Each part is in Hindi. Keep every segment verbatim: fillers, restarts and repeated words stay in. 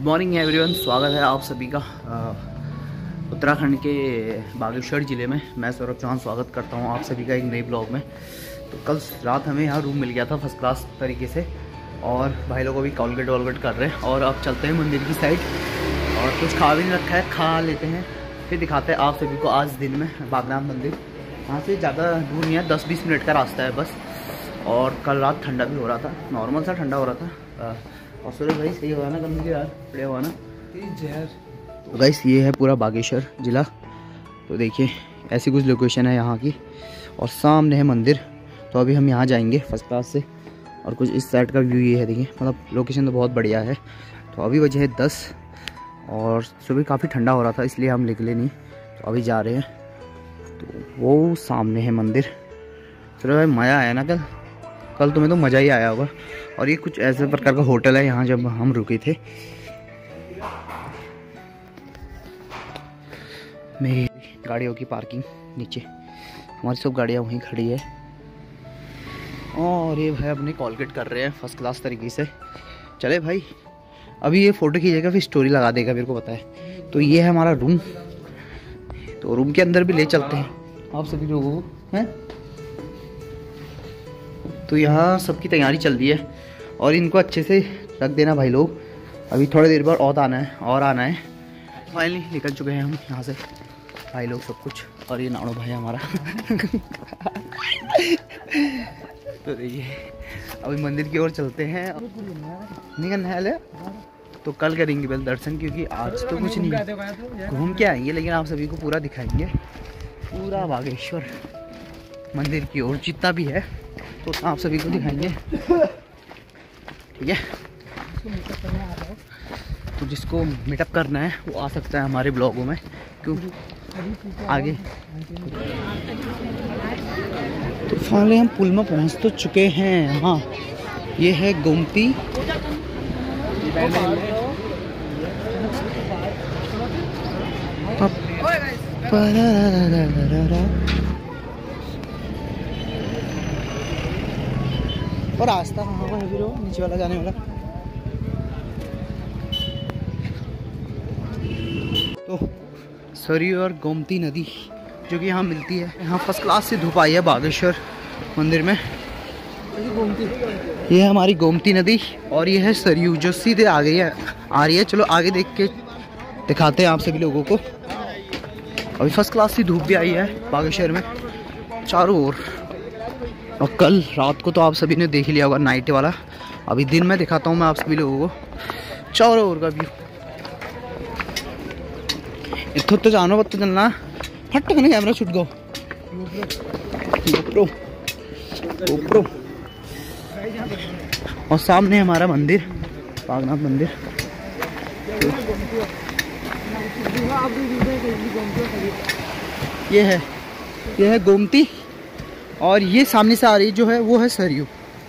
मॉर्निंग एवरीवन, स्वागत है आप सभी का उत्तराखंड के बागेश्वर ज़िले में। मैं सौरभ चौहान स्वागत करता हूं आप सभी का एक नए ब्लॉग में। तो कल रात हमें यहाँ रूम मिल गया था फर्स्ट क्लास तरीके से, और भाई लोगों को भी कॉलगेट वॉलगेट कर रहे हैं। और अब चलते हैं मंदिर की साइड, और कुछ खा भी नहीं रखा है, खा लेते हैं फिर दिखाते हैं आप सभी को आज दिन में बागनाथ मंदिर। यहाँ से ज़्यादा दूर नहीं है, दस बीस मिनट का रास्ता है बस। और कल रात ठंडा भी हो रहा था, नॉर्मल सा ठंडा हो रहा था। और सूरज भाई सही होगा ना, कल यार पड़े हुआ ना जहर। तो गाइस ये है पूरा बागेश्वर ज़िला। तो देखिए ऐसी कुछ लोकेशन है यहाँ की, और सामने है मंदिर। तो अभी हम यहाँ जाएंगे फर्स्ट क्लास से, और कुछ इस साइड का व्यू ये है। देखिए मतलब लोकेशन तो बहुत बढ़िया है। तो अभी बजे है दस, और सुबह काफ़ी ठंडा हो रहा था इसलिए हम निकले नहीं। तो अभी जा रहे हैं। तो वो सामने है मंदिर। चलो भाई मज़ा आया ना कल कल तुम्हें तो मज़ा ही आया होगा। और ये कुछ ऐसे प्रकार का होटल है यहाँ जब हम रुके थे। मेरी गाड़ियों की पार्किंग नीचे, हमारी सब गाड़ियाँ वहीं खड़ी है। और ये भाई अपने कॉलगेट कर रहे हैं फर्स्ट क्लास तरीके से। चले भाई अभी ये फ़ोटो खींचेगा फिर स्टोरी लगा देगा, मेरे को पता है। तो ये है हमारा रूम। तो रूम के अंदर भी ले चलते हैं आप सभी लोगों को, हैं। तो यहाँ सबकी तैयारी चल रही है, और इनको अच्छे से रख देना भाई लोग। अभी थोड़ी देर बाद और आना है और आना है। फाइनली निकल चुके हैं हम यहाँ से भाई लोग सब कुछ। और ये नाड़ो भाई हमारा तो देखिए अभी मंदिर की ओर चलते हैं। नहीं करना है तो कल करेंगे पहले दर्शन, क्योंकि आज तो कुछ नहीं, घूम के आएंगे लेकिन आप सभी को पूरा दिखाएंगे, पूरा बागेश्वर मंदिर की ओर जितना भी है तो आप सभी को दिखाएंगे, ठीक है। तो जिसको मीटअप करना है वो आ सकता है हमारे ब्लॉगों में, क्यों आगे। तो फाइनली हम पुल में पहुंच तो चुके हैं। हाँ ये है गोमती। और रास्ता कहाँ पर है फिर वो नीचे वाला जाने वाला। तो सरयू और गोमती नदी जो कि यहाँ मिलती है। यहाँ फर्स्ट क्लास से धूप आई है बागेश्वर मंदिर में। ये है हमारी गोमती नदी, और ये है सरयू जो सीधे आ गई है आ रही है। चलो आगे देख के दिखाते हैं आप सभी लोगों को। अभी फर्स्ट क्लास से धूप भी आई है बागेश्वर में चारों ओर। और कल रात को तो आप सभी ने देख ही लिया होगा नाइट वाला। अभी दिन में दिखाता हूँ मैं आप सभी लोगों को चारों ओर का व्यू। इतो तो जानो बत चलना फट करने कैमरा छुट गो गोप्रो गोप्रो। और सामने हमारा मंदिर बागनाथ मंदिर। ये है ये है गोमती, और ये सामने से आ रही जो है वो है सरयू।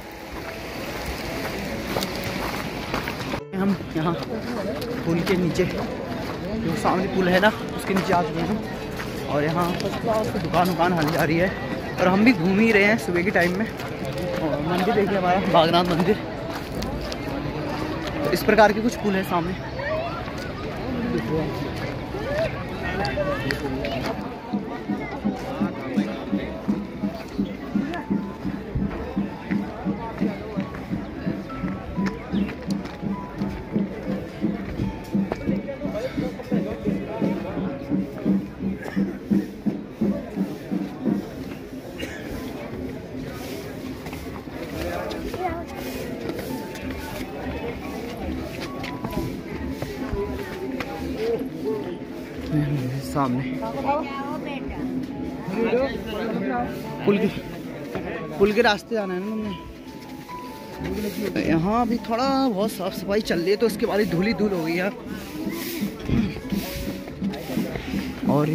हम यहाँ पुल के नीचे, जो सामने पुल है ना उसके नीचे आ चुके हैं। और यहाँ पर दुकान दुकान हल जा रही है, और हम भी घूम ही रहे हैं सुबह के टाइम में। और मंदिर देखिए हमारा बागनाथ मंदिर। तो इस प्रकार के कुछ पुल है सामने। सामने पुल के पुल के रास्ते जाना है ना हमने। यहाँ अभी थोड़ा बहुत साफ सफाई चल रही है, तो उसके बाद धूल ही धूल हो गई है। और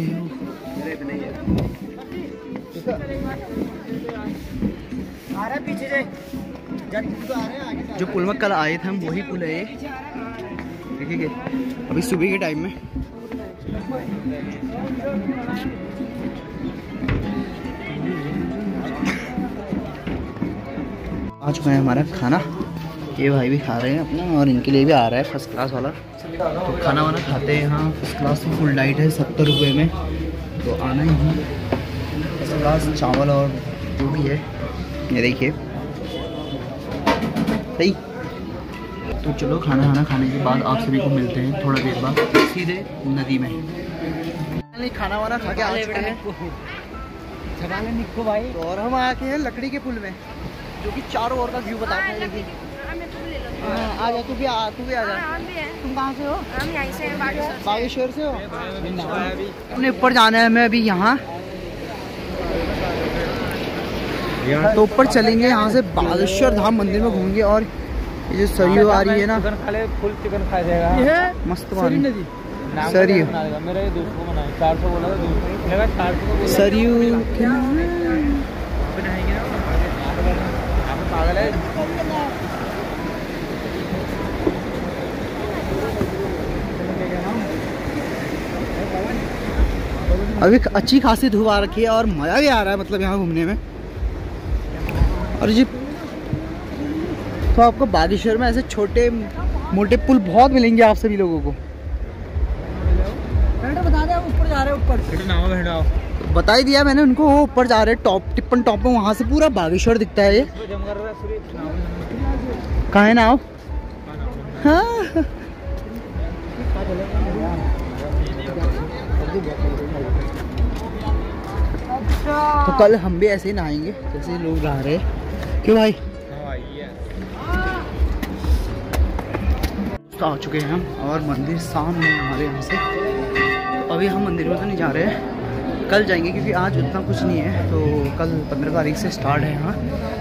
जो पुल में कल आए थे हम वही पुल है ये, देखिए अभी सुबह के टाइम में। आ चुका है हमारा खाना। ये भाई भी खा रहे हैं अपना, और इनके लिए भी आ रहा है फर्स्ट क्लास वाला। तो खाना वाना खाते हैं यहाँ, फर्स्ट क्लास में फुल डाइट है सत्तर रुपये में, तो आना ही है। फर्स्ट क्लास चावल और जो भी है ये देखिए सही। तो चलो खाना खाना खाने के बाद आप सभी को मिलते हैं थोड़ा देर बाद सीधे नदी में। खाना वाना खा के आ चुके हैं भाई, और हम आके हैं लकड़ी के पुल में, जो कि चारों ओर का व्यू बताता है। लेकिन आ जा, तू भी आ, तू भी आ जा। तुम कहाँ से हो? हम यहीं से हैं, बागेश्वर से हो। हमने ऊपर जाना है, मैं अभी यहाँ तो ऊपर चलेंगे, यहाँ से बागेश्वर धाम मंदिर में घूमेंगे। और ये जो सरयू आ रही है ना, फुल चिकन खा जाएगा, मस्त पानी सरयू मेरे दोस्त को बनाया, चार सौ बोला था, सरयू पागल है। अभी अच्छी खासी धूप आ रखी है और मज़ा भी आ रहा है, मतलब यहाँ घूमने में। और जी तो आपको बागेश्वर में ऐसे छोटे मोटे पुल बहुत मिलेंगे आप सभी लोगों को। बता दे ऊपर जा रहे हैं, ऊपर बता ही दिया मैंने उनको, वो ऊपर जा रहे हैं टॉप टिप्पन टॉप में, वहाँ से पूरा बागेश्वर दिखता है। ये कहाँ है नाव? हाँ तो कल हम भी ऐसे ही नहाएंगे जैसे लोग नहा रहे हैं। क्यों भाई? तो आ चुके हैं हम, और मंदिर सामने हमारे यहाँ से। तो अभी हम मंदिर में तो नहीं जा रहे हैं, कल जाएंगे, क्योंकि आज उतना कुछ नहीं है। तो कल पंद्रह तारीख से स्टार्ट है यहाँ।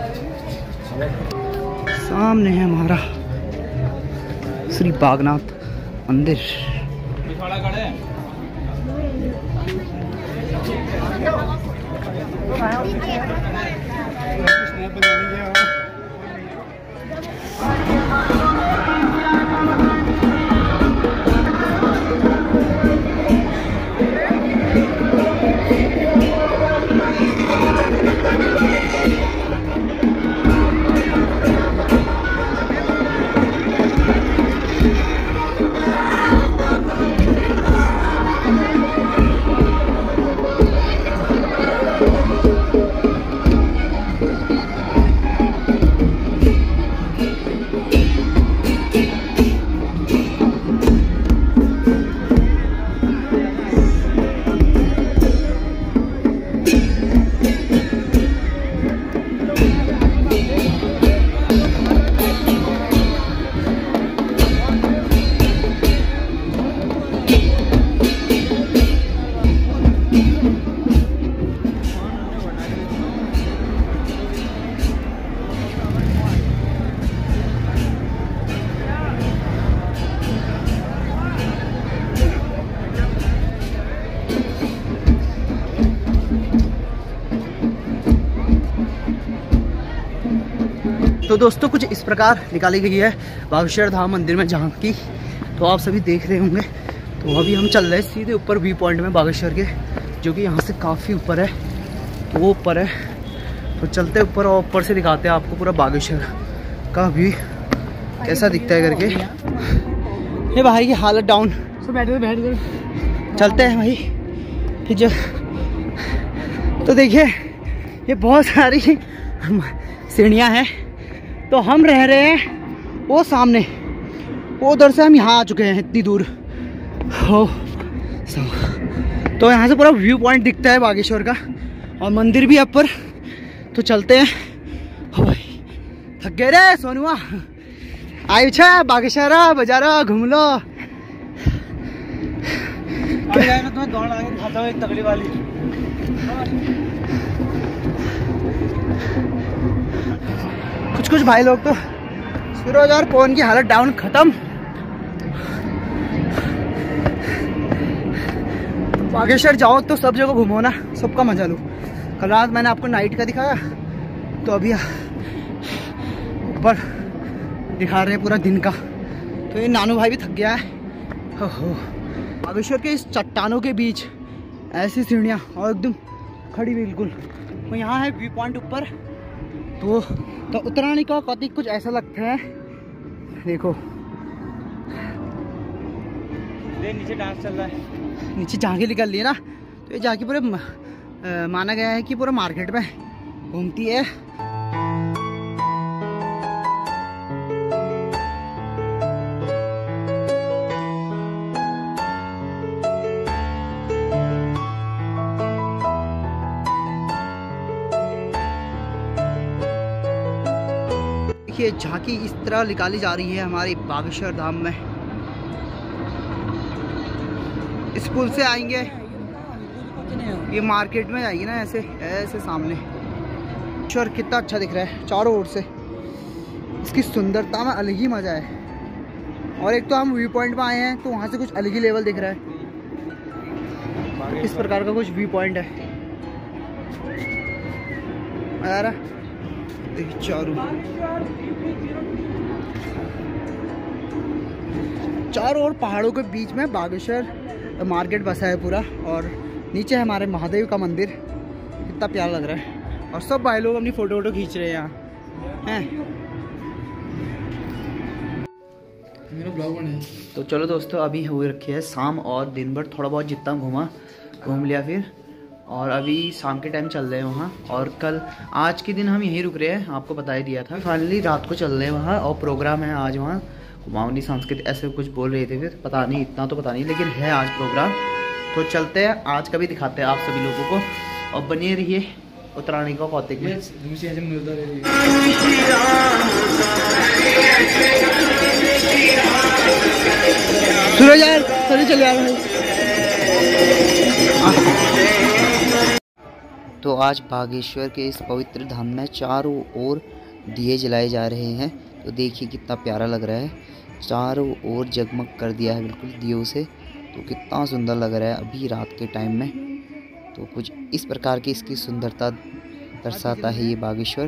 सामने है हमारा श्री बागनाथ मंदिर। तो दोस्तों कुछ इस प्रकार निकाली गई है बागेश्वर धाम मंदिर में जहाँ की, तो आप सभी देख रहे होंगे। तो अभी हम चल रहे हैं सीधे ऊपर व्यू पॉइंट में बागेश्वर के, जो कि यहाँ से काफ़ी ऊपर है, तो वो ऊपर है। तो चलते ऊपर और ऊपर से दिखाते हैं आपको पूरा बागेश्वर का व्यू कैसा दिखता है करके। ये भाई की हालत डाउन, चलते हैं भाई फिर जो। तो देखिए ये बहुत सारी सीढ़ियाँ हैं, तो हम रह रहे हैं वो सामने, वो उधर से हम यहाँ आ चुके हैं इतनी दूर हो। तो यहाँ से पूरा व्यू पॉइंट दिखता है बागेश्वर का, और मंदिर भी ऊपर। तो चलते हैं। हो भाई थक गए रे सोनुआ, आई छा बागेश्वर बाजार घूम लो। तुम्हें दौड़ लगा के खाता हूँ एक तगड़ी वाली। कुछ कुछ भाई लोग तो फिरोज और पवन की हालत डाउन खत्म। बागेश्वर जाओ तो सब जगह घूमो ना, सबका मजा लो। कल रात मैंने आपको नाइट का दिखाया, तो अभी ऊपर दिखा रहे हैं पूरा दिन का। तो ये नानू भाई भी थक गया है। हो हो बागेश्वर के इस चट्टानों के बीच ऐसी सीढ़ियाँ और एकदम खड़ी बिल्कुल। तो यहाँ है व्यू पॉइंट ऊपर, तो तो उतराने का कति कुछ ऐसा लगता है देखो नीचे डांस चल रहा है, नीचे झांकी निकल रही है ना, तो ये झांकी पूरे माना गया है कि पूरा मार्केट में घूमती है। देखिए झांकी इस तरह निकाली जा रही है हमारी बागेश्वर धाम में। इस पुल से आएंगे, ये मार्केट में जाएगी ना, ऐसे ऐसे सामने। श्वर कितना अच्छा दिख रहा है चारों ओर से, इसकी सुंदरता में अलग ही मज़ा है। और एक तो हम व्यू पॉइंट में आए हैं तो वहाँ से कुछ अलग ही लेवल दिख रहा है, इस प्रकार का कुछ व्यू पॉइंट है। आ रहा चारों चारों ओर पहाड़ों के बीच में बागेश्वर मार्केट बसा है पूरा, और नीचे है हमारे महादेव का मंदिर। कितना प्यारा लग रहा है, और सब भाई लोग अपनी फोटो वोटो खींच रहे हैं यहाँ हैं। मेरा ब्लॉग बना है। तो चलो दोस्तों, अभी हुए रखी है शाम, और दिन भर थोड़ा बहुत जितना घूमा घूम लिया फिर, और अभी शाम के टाइम चल रहे हैं वहाँ। और कल आज के दिन हम यहीं रुक रहे हैं, आपको बता ही दिया था। फाइनली रात को चल रहे हैं वहाँ, और प्रोग्राम है आज वहाँ कुमाऊनी सांस्कृतिक ऐसे कुछ बोल रहे थे, फिर पता नहीं, इतना तो पता नहीं, लेकिन है आज प्रोग्राम। तो चलते हैं, आज का भी दिखाते हैं आप सभी लोगों को, और बनिए रहिए उत्तरायणी का कौतिक में। सूरज यार चलिए चले यार। तो आज बागेश्वर के इस पवित्र धाम में चारों ओर दिए जलाए जा रहे हैं। तो देखिए कितना प्यारा लग रहा है, चारों ओर जगमग कर दिया है बिल्कुल दियों से। तो कितना सुंदर लग रहा है अभी रात के टाइम में। तो कुछ इस प्रकार की इसकी सुंदरता दर्शाता है ये बागेश्वर।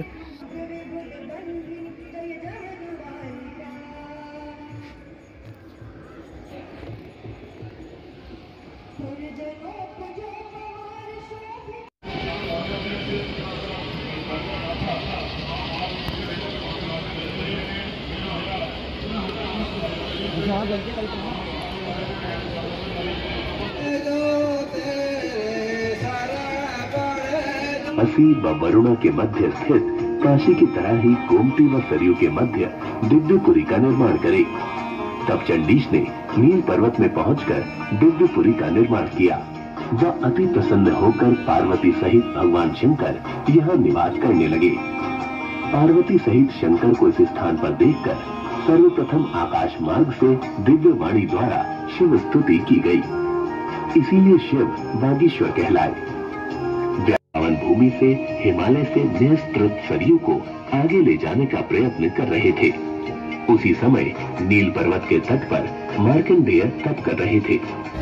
असी व वरुणा के मध्य स्थित काशी की तरह ही गोमती व सरयू के मध्य दिव्यपुरी का निर्माण करे। तब चंडीश ने नील पर्वत में पहुंचकर दिव्यपुरी का निर्माण किया। वह अति प्रसन्न होकर पार्वती सहित भगवान शंकर यहाँ निवास करने लगे। पार्वती सहित शंकर को इस स्थान पर देखकर सर्वप्रथम आकाश मार्ग से दिव्य वाणी द्वारा शिव स्तुति की गई। इसीलिए शिव बागेश्वर कहलाए। भूमि से हिमालय से निःसृत सरयू को आगे ले जाने का प्रयत्न कर रहे थे। उसी समय नील पर्वत के तट पर मार्कंडेय तप कर रहे थे।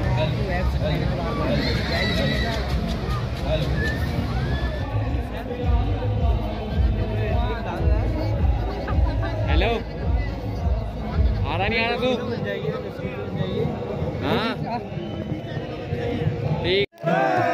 हेलो, आ रहा नहीं आ रहा तू? हाँ ठीक।